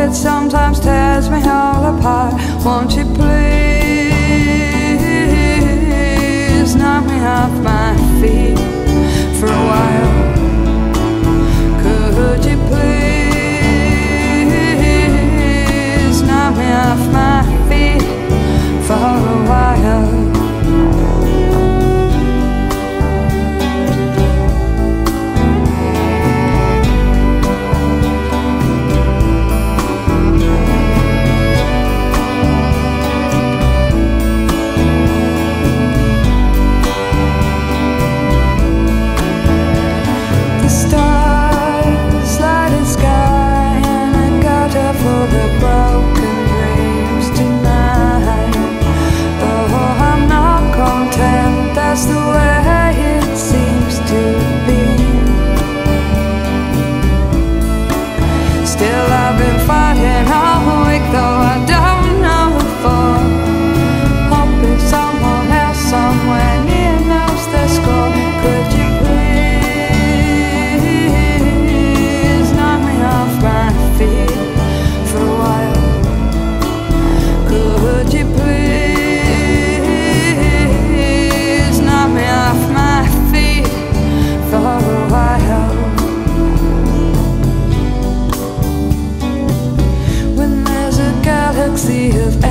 it sometimes tears me all apart. Won't you please knock me off my feet for a while? Could you please knock me off my feet for a while? That's the way it seems to be. Still I've been fighting all week, though I don't know who for. Hoping someone else somewhere near knows the score. Could you please knock me off my feet for a while? Could you please off my feet for a while? When there's a galaxy of